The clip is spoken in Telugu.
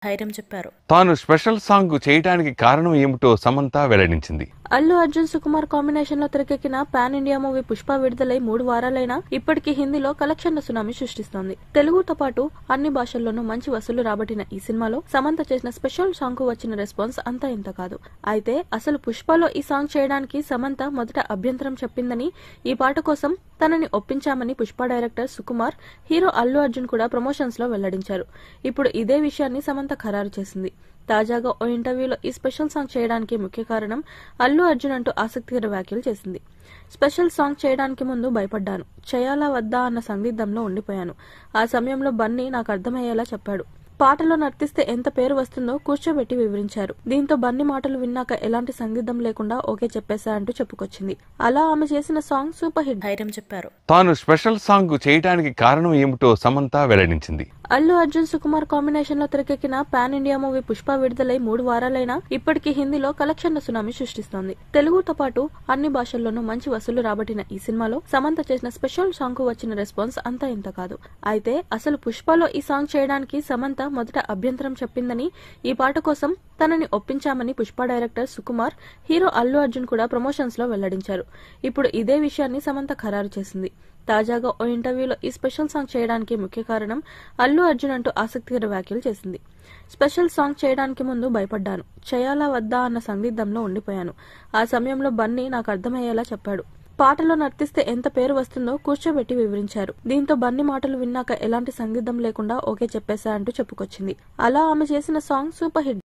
ధైర్యం చెప్పారు. తాను స్పెషల్ సాంగ్ చేయడానికి కారణం ఏమిటో సమంత వెల్లడించింది. అల్లు అర్జున్ సుకుమార్ కాంబినేషన్ లో తెరకెక్కిన పాన్ ఇండియా మూవీ పుష్ప విడుదలై 3 వారాలైనా ఇప్పటికీ హిందీలో కలెక్షన్ల సునామీ సృష్టిస్తోంది. తెలుగుతో పాటు అన్ని భాషల్లోనూ మంచి వసూలు రాబట్టిన ఈ సినిమాలో సమంత చేసిన స్పెషల్ సాంగ్ కు వచ్చిన రెస్పాన్స్ అంతా ఇంత కాదు. అయితే అసలు పుష్పలో ఈ సాంగ్ చేయడానికి సమంత మొదట అభ్యంతరం చెప్పిందని, ఈ పాట కోసం తనని ఒప్పించామని పుష్ప డైరెక్టర్ సుకుమార్, హీరో అల్లు అర్జున్ కూడా ప్రమోషన్స్ లో వెల్లడించారు. ఇప్పుడు ఇదే విషయాన్ని సమంత ఖరారు చేసింది. తాజాగా ఓ ఇంటర్వ్యూలో ఈ స్పెషల్ సాంగ్ చేయడానికి ముఖ్య కారణం అల్లు అర్జున్ అంటూ ఆసక్తికర వ్యాఖ్యలు చేసింది. స్పెషల్ సాంగ్ చేయడానికి ముందు భయపడ్డాను, చేయాలా వద్దా అన్న సందిగ్ధంలో ఉండిపోయాను. ఆ సమయంలో బన్నీ నాకు అర్థమయ్యేలా చెప్పాడు. పాటలో నర్తిస్తే ఎంత పేరు వస్తుందో కూర్చోబెట్టి వివరించారు. దీంతో బన్నీ మాటలు విన్నాక ఎలాంటి సందిగ్ధం లేకుండా ఓకే చెప్పేశా అంటూ చెప్పుకొచ్చింది. అలా ఆమె చేసిన సాంగ్ సూపర్ హిట్. ధైర్యం చెప్పారు. తాను స్పెషల్ సాంగ్ చేయడానికి కారణం ఏమిటో సమంత వెల్లడించింది. అల్లు అర్జున్ సుకుమార్ కాంబినేషన్ లో తెరకెక్కిన పాన్ ఇండియా మూవీ పుష్ప విడుదలై 3 వారాలైనా ఇప్పటికీ హిందీలో కలెక్షన్ల సునామీ సృష్టిస్తోంది. తెలుగుతో పాటు అన్ని భాషల్లోనూ మంచి వసూలు రాబట్టిన ఈ సినిమాలో సమంత చేసిన స్పెషల్ సాంగ్ కు వచ్చిన రెస్పాన్స్ అంతా ఇంత కాదు. అయితే అసలు పుష్పలో ఈ సాంగ్ చేయడానికి సమంత మొదట అభ్యంతరం చెప్పిందని, ఈ పాట కోసం తనని ఒప్పించామని పుష్ప డైరెక్టర్ సుకుమార్, హీరో అల్లు అర్జున్ కూడా ప్రమోషన్స్ లో వెల్లడించారు. ఇప్పుడు ఇదే విషయాన్ని సమంత ఖరారు చేసింది. తాజాగా ఓ ఇంటర్వ్యూలో ఈ స్పెషల్ సాంగ్ చేయడానికి ముఖ్య కారణం అల్లు అర్జున్ అంటూ ఆసక్తికర వ్యాఖ్యలు చేసింది. స్పెషల్ సాంగ్ చేయడానికి ముందు భయపడ్డాను, చేయాలా వద్దా అన్న సందిగ్ధంలో ఉండిపోయాను. ఆ సమయంలో బన్నీ నాకు అర్థమయ్యేలా చెప్పాడు. పాటలో నర్తిస్తే ఎంత పేరు వస్తుందో కూర్చోబెట్టి వివరించారు. దీంతో బన్నీ మాటలు విన్నాక ఎలాంటి సందిగ్ధం లేకుండా ఓకే చెప్పేశా అంటూ చెప్పుకొచ్చింది. అలా ఆమె చేసిన సాంగ్ సూపర్ హిట్.